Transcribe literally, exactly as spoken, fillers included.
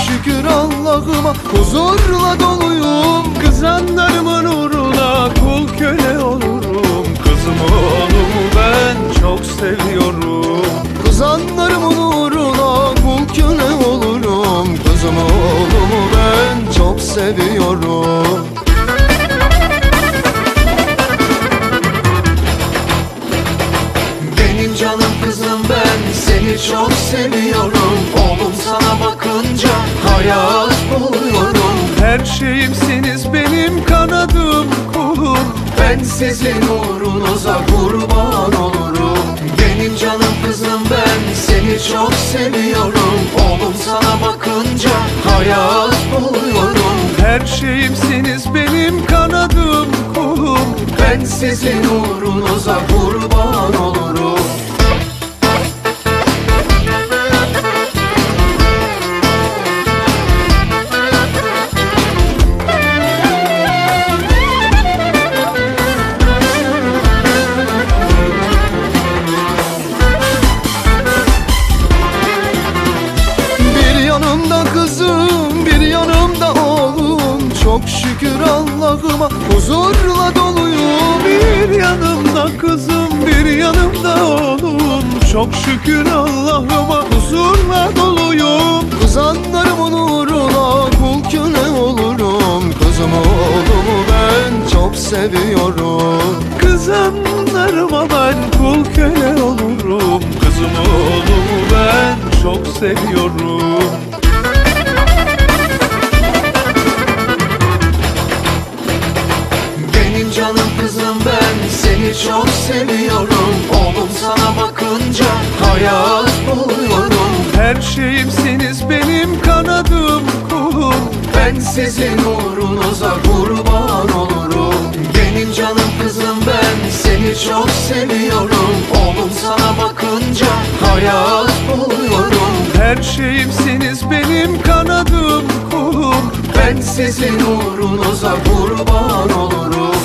şükür Allah'ıma huzurla doluyum. Kızanlarımın uğruna kul köle olurum. Kızım oğlumu ben çok seviyorum. Kızanlarımın uğruna kul köle olurum. Kızım oğlumu ben çok seviyorum. Benim canım kızım ben seni çok seviyorum. Oğlum sana bakınca hayat buluyorum. Her şeyimsiniz benim kanadım kulum. Ben sizin uğrunuza kurban olurum. Benim canım kızım ben seni çok seviyorum. Oğlum sana bakınca hayat buluyorum. Her şeyimsiniz benim kanadım kulum. Ben sizin uğrunuza kurban olurum. Bir yanımda kızım, bir yanımda oğlum. Çok şükür Allah'ıma huzurla doluyum. Bir yanımda kızım, bir yanımda oğlum. Çok şükür Allah'ıma huzurla doluyum. Kızanlarımın uğruna kul köle olurum. Kızım oğlumu ben çok seviyorum. Kızanlarıma ben kul köle olurum. Kızım oğlumu ben çok seviyorum. Benim canım kızım ben seni çok seviyorum. Oğlum sana bakınca hayat buluyorum. Her şeyimsiniz benim kanadım kulum. Ben sizin uğrunuza kurban olurum. Benim canım kızım ben seni çok seviyorum. Oğlum sana bakınca hayat buluyorum. Her şeyimsiniz benim kanadım kulum. Ben sizin uğrunuza kurban olurum.